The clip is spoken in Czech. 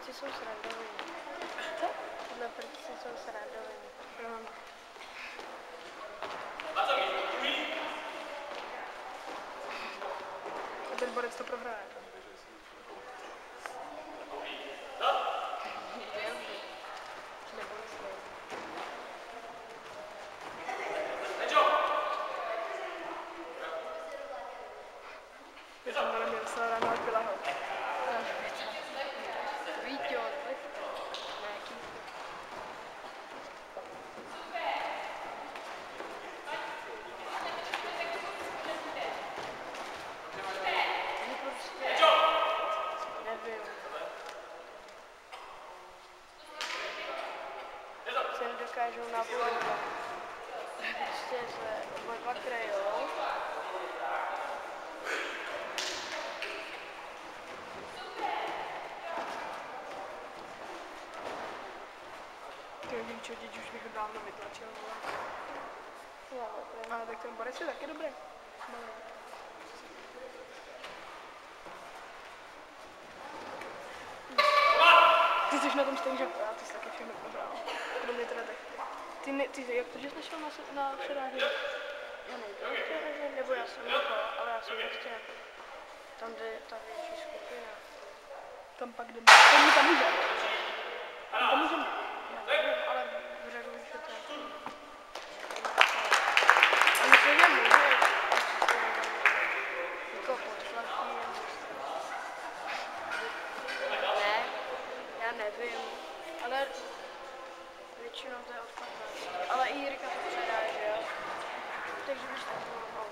prci jsou srandovní. Co? Tyhle prci jsou srandovní. A ten borec to prohraje. Je tam neměl se ráno odbyla ho. Víťo, nějaký. Oni prostě... Nevím. Se nedokážou napojovat. Prostě se oba dva krajou. Ty Víčo, děť už bych ho dávno vytlačil. Jo, Ale tak ten borec je taky dobrý. Ty jsi na tom stejně, že ty jsi taky všechno prohrál. Kromě teda tak. Ty jak to, že jsi našel na předání? já nevím, nebo já jsem jako, ale já jsem prostě tam, kde je ta větší skupina. Tam pak jdeme. Tam můžeme. Tam můžeme. Já nevím, ale v řadu už je to jako... A myslím, že může jako podtlaky. Ne, já nevím, ale většinou to je od 15. Ale i Jirka to předá, že jo? Takže byš tak bylo.